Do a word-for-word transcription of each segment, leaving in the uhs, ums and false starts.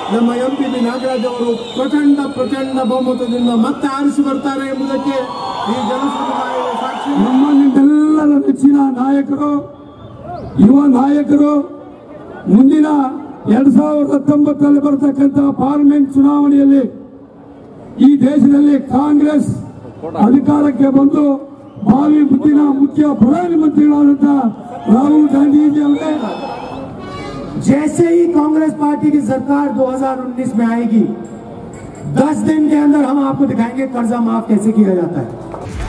ನಮ್ಮ M P B Nagaraj ಅವರು ಪ್ರಚಂಡ ಪ್ರಚಂಡ ಬಹುಮತದಿಂದ ಮತ್ತೆ ಆರಿಸಿ ಬರ್ತಾರೆ ಎಂಬುದಕ್ಕೆ ಈ ಜನಸಮುದಾಯದ ಸಾಕ್ಷಿ. ನಮ್ಮ ನಿಮ್ಮೆಲ್ಲರ ನೆಚ್ಚಿನ ನಾಯಕರು, ಯುವ ನಾಯಕರು ಮುಂದಿನ ಎರಡ್ ಸಾವಿರದ ಹತ್ತೊಂಬತ್ತರಲ್ಲಿ ಬರತಕ್ಕಂಥ ಪಾರ್ಲಿಮೆಂಟ್ ಚುನಾವಣೆಯಲ್ಲಿ ಈ ದೇಶದಲ್ಲಿ ಕಾಂಗ್ರೆಸ್ ಅಧಿಕಾರಕ್ಕೆ ಬಂದು ಭಾವಿ ಮುಂದಿನ ಮುಖ್ಯ ಪ್ರಧಾನಮಂತ್ರಿಗಳಾದಂತಹ ರಾಹುಲ್ ಗಾಂಧೀಜಿ ಅವರೇ, जैसे ही कांग्रेस पार्टी की सरकार दो हज़ार उन्नीस में आएगी, दस दिन के अंदर हम आपको दिखाएंगे कर्जा माफ कैसे किया जाता है।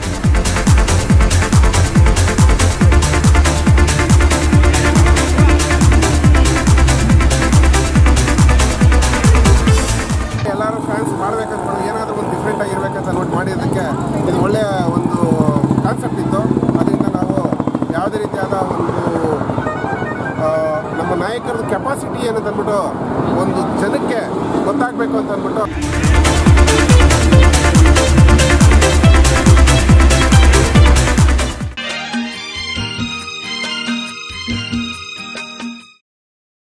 ಎಲ್ಲರೂ ಫ್ಯಾನ್ಸ್ ಮಾಡಬೇಕಂತ ಏನಾದರೂ ಒಂದು ಡಿಫ್ರೆಂಟ್ ಆಗಿರ್ಬೇಕಂತ ನೋಟ್ ಮಾಡಿದ್ದಕ್ಕೆ ಇದು ಒಳ್ಳೆಯ ಒಂದು ಕಾನ್ಸೆಪ್ಟ್ ಇತ್ತು. ಅದರಿಂದ ನಾವು ಯಾವುದೇ ರೀತಿಯಾದ ಒಂದು ನಮ್ಮ ನಾಯಕರ ಕೆಪಾಸಿಟಿ ಏನಂತ ಅಂದ್ಬಿಟ್ಟು ಒಂದು ಜನಕ್ಕೆ ಗೊತ್ತಾಗಬೇಕು ಅಂತ ಅಂದ್ಬಿಟ್ಟು